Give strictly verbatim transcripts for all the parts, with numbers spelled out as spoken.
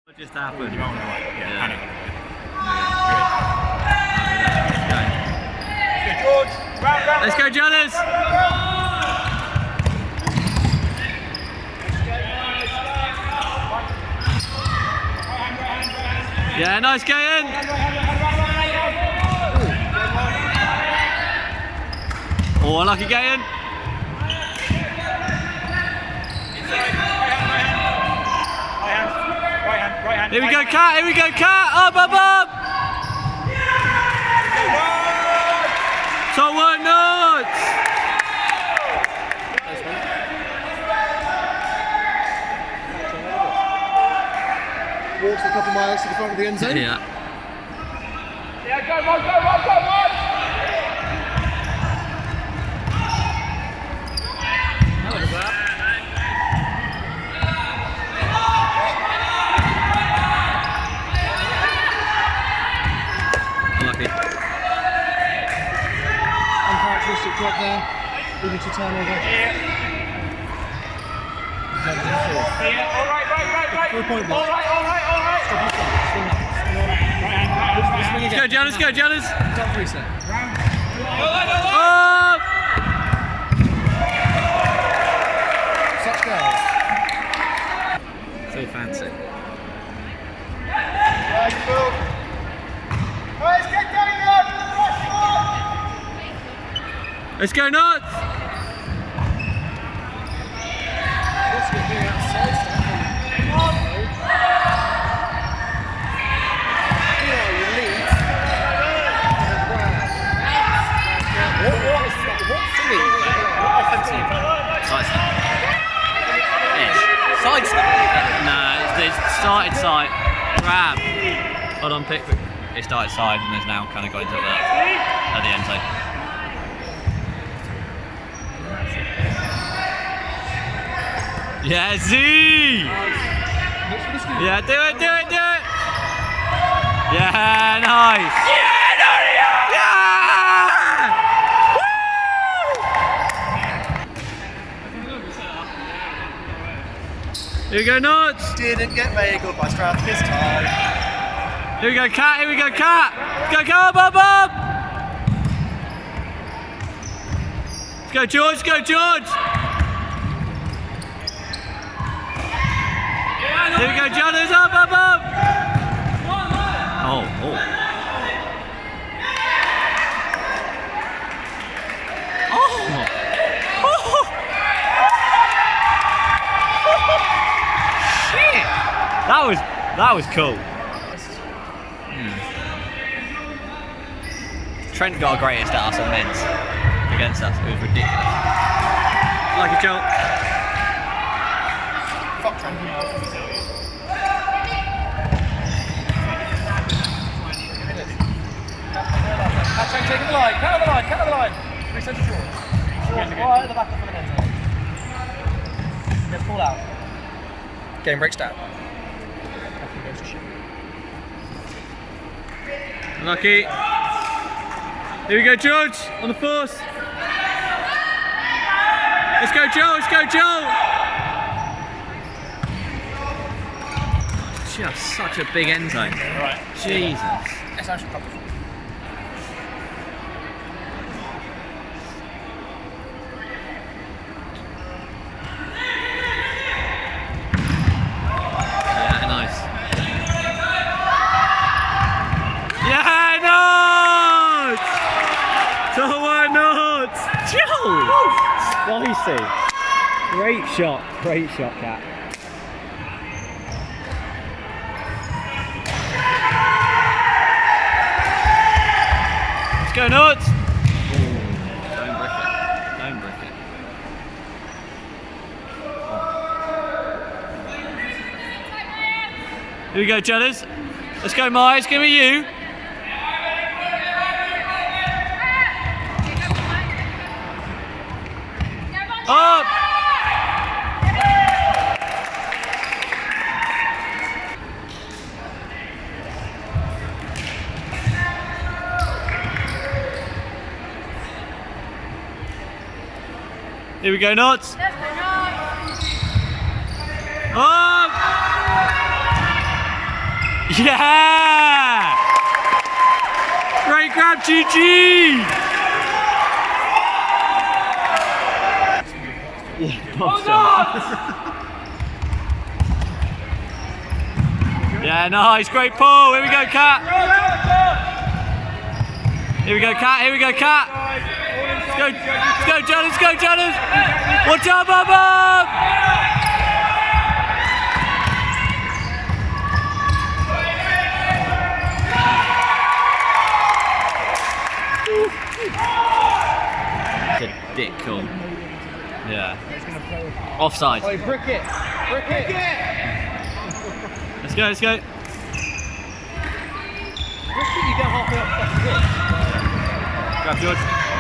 What just happened? You might want to like, yeah, Yeah. panic. Yeah. Let's go, George. Round, round, Let's go, Jonas! Yeah, nice Gayen! Oh, unlucky Gayen! Here we go, Cat! Here we go, Cat! Up, up, up! So what nuts! Walks a couple miles to the front of the end zone. Yeah. Yeah, go, run, go, run, go, run! Unlucky. Uncharacteristic drop there, leading to turnover. Yeah, all right, right, right, right. Full point All right, all right, all right. Stop, stop, swing up, swing up. Swing Let's again. go, Jonas, go, Jonas! Top reset. Up! Such girls. So fancy. Right, Phil. Let's get going, lad. Let's go, nuts! What's going to be outside? Yeah, you lead. What, what, what three? What offensive? Side step. Ish. Side step. No, it's, it's started side. Grab. Hold on, pick. It started side and is now kind of going to the at the end zone. Yeah, Z! Yeah, do it, do it, do it! Yeah, nice! Yeah, Woo! Here we go, nuts! Didn't get bagelled by Stroud this time. Here we go, Cat, here we go, Cat! Go, go, up, up, up! Let's go, George, go, George! Here we go, Jonas, up, up, up! Oh, oh. Oh! Oh! Shit! That was, that was cool. Hmm. Trent got a greatest at us on men's against us. It was ridiculous. Like a joke. Fuck Trent. That's Trent taking the line. Cut on the line. Cut on the line. Reset to George. George, right at the back of the end zone. Gets pulled out. Game breaks down. Lucky. Here we go, George, on the force. Let's go, Joe, let's go, Joe. Just such a big end zone. Right. Jesus. That's actually probably. Yeah, nice. Yeah, nuts! So what nuts? Joe! Spicy. Great shot, great shot, Cat. Let's go, nuts! Ooh, don't brick it. Don't brick it. Here we go, Jonas. Let's go, Myers. Give me you. Up! Here we go, nuts. Up! Yeah! Great grab, G G! Yeah, nice, great pull. Here we go, Cat. Here we go, Cat. Here we go, Cat. Let's go, let's go, Jonas. Let's go, Jonas. Watch out, Bob, Bob. It's a dick call. Yeah. Offside. Oh, brick it! Brick it! Let's go, let's go. Brick it, you go halfway up the pitch. Grab George.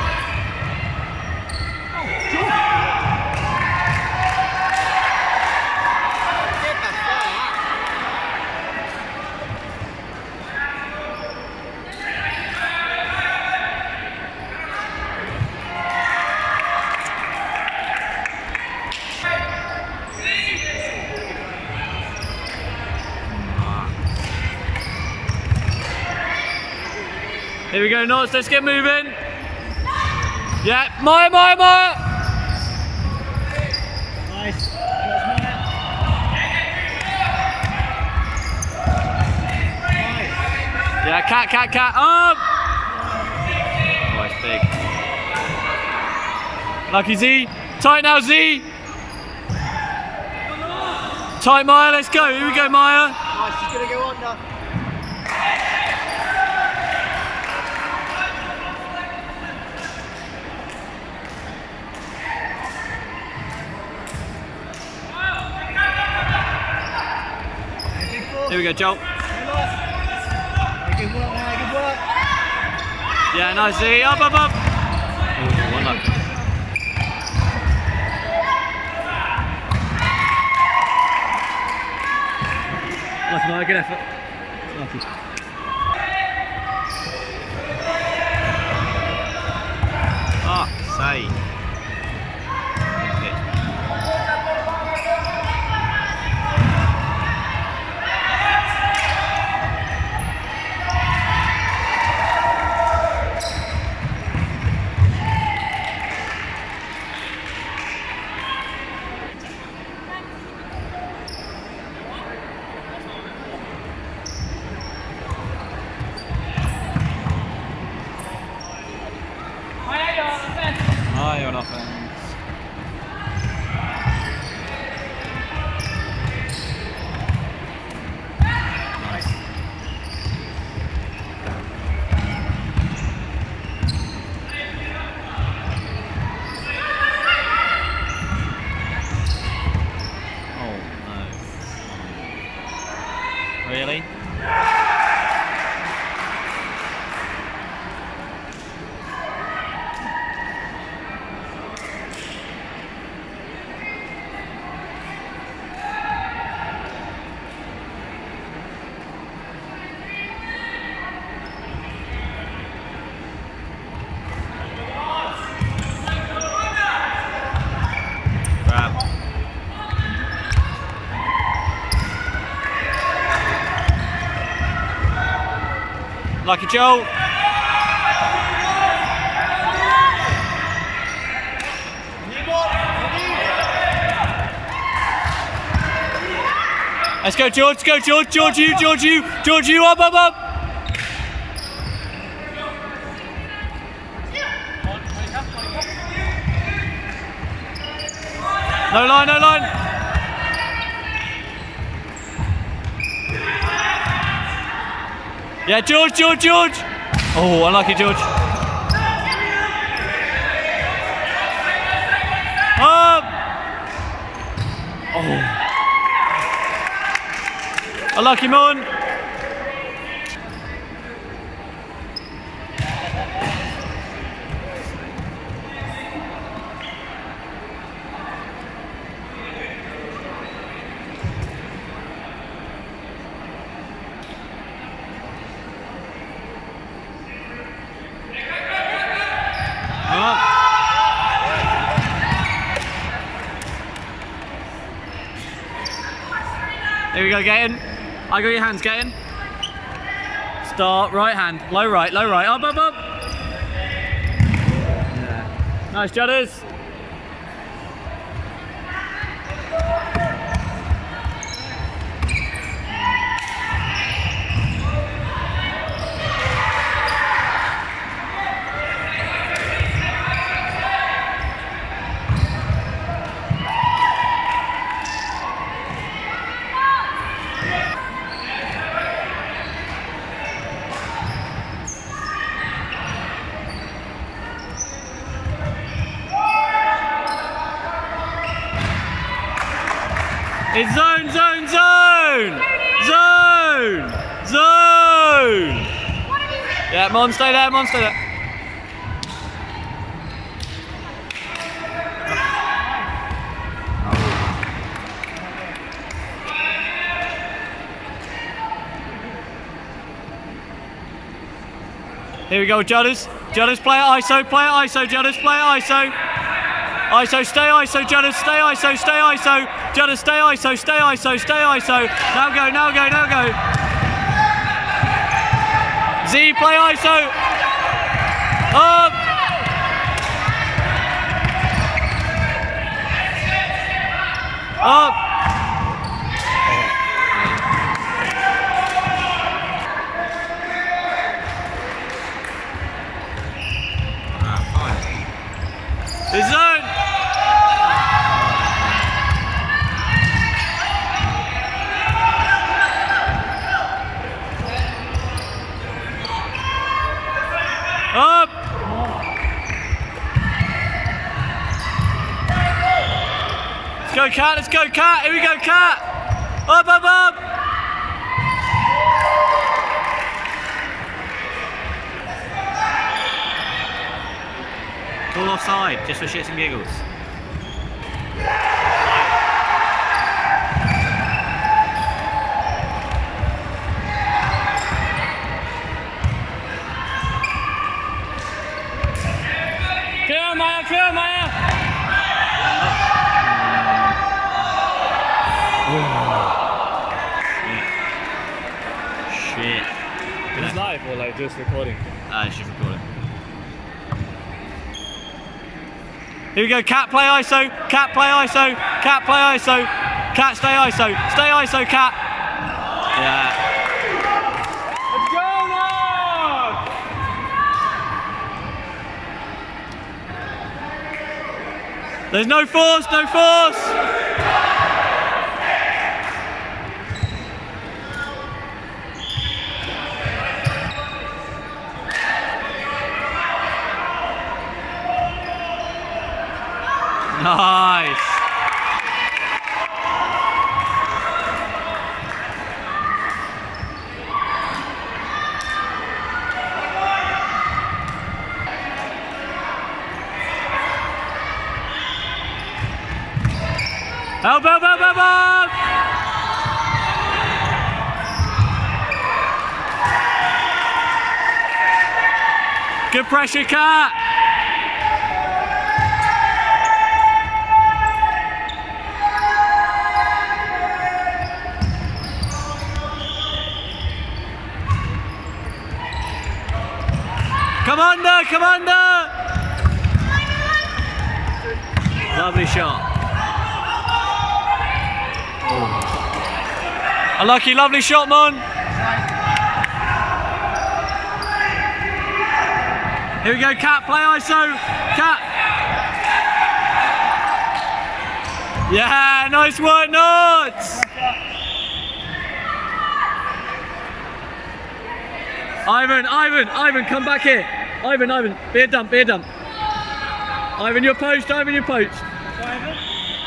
Here we go, Knots, let's get moving. Yeah, Maya, Maya, Maya. Nice. Yeah, Cat, Cat, Cat, up. Oh, it's big. Lucky Z. Tight now, Z. Tight, Maya, let's go. Here we go, Maya. Nice, she's going to go under. Here we go, Joel. Good work, man, good work. Yeah, nice, Z. Up, up, up. Oh, one lucky. Lucky, Maya, good effort. Lucky. Fuck's sake. High on offense. Nice. Oh no. Really? Lucky Joe. Let's go, George. Let's go, George. George, you. George, you. George, you. Up, up, up. No line, no line. Yeah, George, George, George. Oh, unlucky George. Up. Oh. Unlucky Mon. Here we go, get in. I got your hands, get in. Start, right hand, low right, low right, up, up, up. Yeah. Nice, Judders. It's zone, zone, zone! Zone! Zone! Yeah, Mon, stay there, Mon, stay there. Here we go, Judders. Judders, play it I S O, play it I S O, Judders, play it I S O. I S O, stay I S O, Judders, stay I S O, stay I S O. Judders, stay I S O, stay I S O, stay I S O. Now go, now go, now go. Z, play I S O. Up. Up. The zone. Up. Let's go, Cat. Let's go, Cat. Here we go, Cat. Up, up, up. All offside, just for shits and giggles. Clear, Maya, clear, Maya! Oh. Shit. Shit. Is live or like just recording? Ah, uh, it's just recording. Here we go, Cat, play I S O, Cat, play I S O, Cat, play I S O, Cat, stay I S O, stay I S O, Cat. Yeah. Let's go now! There's no force, no force. Nice. Help, help, help, help, help! Good pressure, Cat. Come under, come under! Lovely shot. Oh. Unlucky, lovely shot, Mon. Here we go, Cat, play I S O. Cat. Yeah, nice work, Nuts. Ivan, Ivan, Ivan, come back here. Ivan, Ivan, be a dump, be a dump. Ivan, your post, Ivan, your post. Ivan?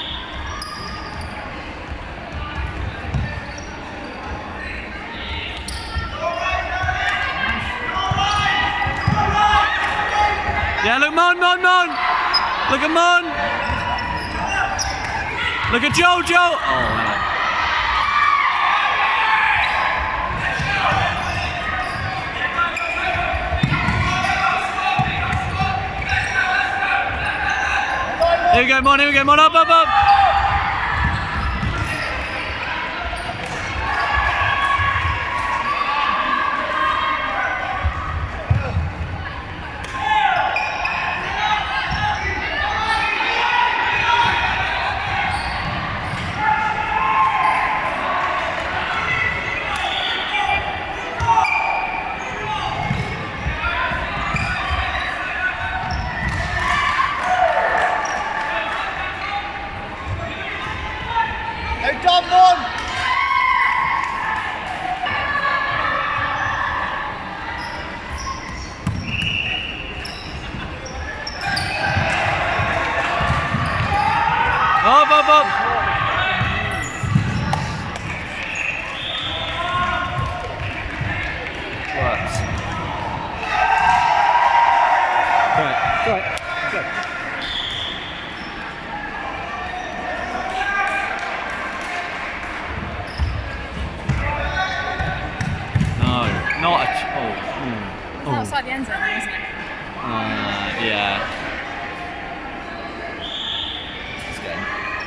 Yeah, look, Mon, Mon, Mon. Look at Mon. Look at Joel, Joel. Oh, no. Here we go, Mon, here we go, Mon, up, up, up. Go Dom, one. Up, up, up. Works. Right, right, go. No, not at all. Mm. It's outside the end zone, isn't it? Uh, yeah. It's good.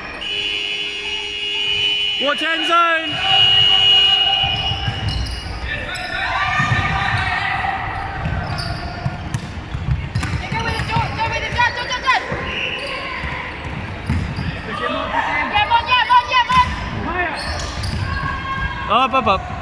Watch end zone! Yeah, go with it, George. Go with it, Dad, Dad, Dad, Dad. Yeah, man, yeah, man, yeah, man. Up, up, up.